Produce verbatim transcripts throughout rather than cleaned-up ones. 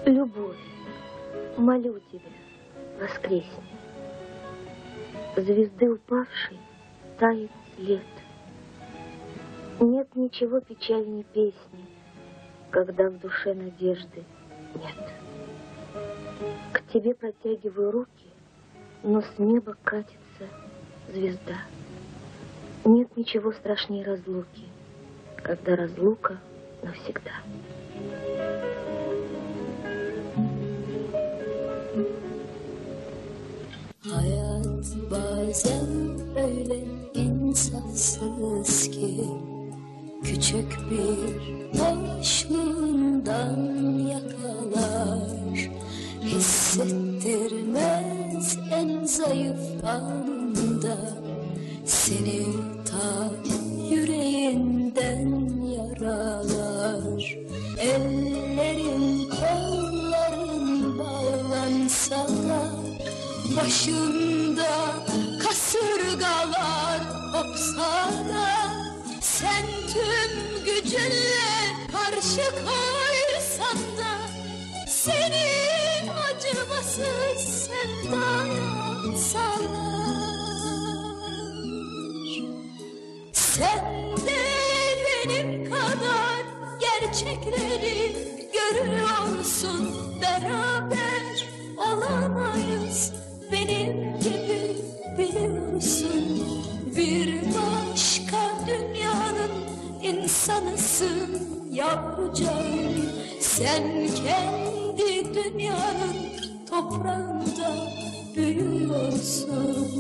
Любовь, молю тебя, воскресни. Звезды упавшей тает след. Нет ничего печальней песни, когда в душе надежды нет. К тебе протягиваю руки, но с неба катится звезда. Нет ничего страшнее разлуки, когда разлука навсегда. Hayat bazen öyle insafsız ki küçük bir boşluğundan yakalar, hissettirmez en zayıf anda, seni ta yüreğinden yaralar. Ellerin kolların bağlansa da başında kasırgalar kopsa da, sen tüm gücünle karşı koysan da, seni acımasız sevdaya salar. Sen de benim kadar gerçekleri görüyorsun, beraber olamayız. Benim gibi biliyorsun, bir başka dünyanın insanısın yavrucağım. Sen kendi dünyanın toprağında büyüyorsun.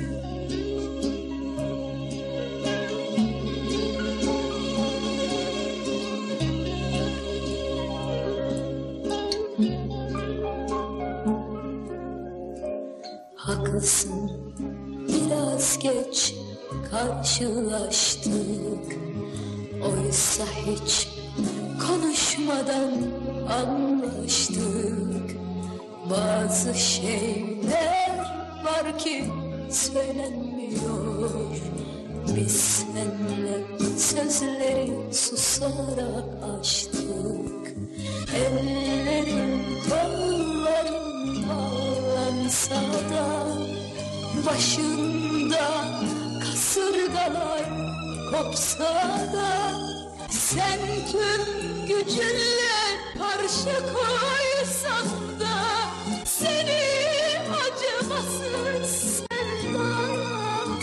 Haklısın, biraz geç karşılaştık. Oysa hiç konuşmadan anlaştık. Bazı şeyler var ki söylenmiyor. Biz seninle sözleri susarak açtık. Ellerin kolların bağlansa da, başında kasırgalar kopsa da, sen tüm gücünle karşı koysan da, seni acımasız sevdaya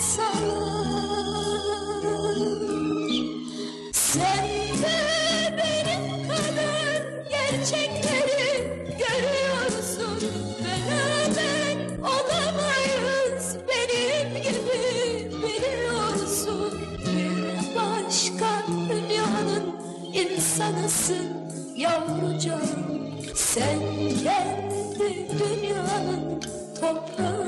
salar. Sen de benim kadar gerçekleri görüyorsun, beraber olamayız. Benim gibi biliyorsun, bir başka dünyanın insanısın yavrucağım. Sen kendi dünyanın toprağı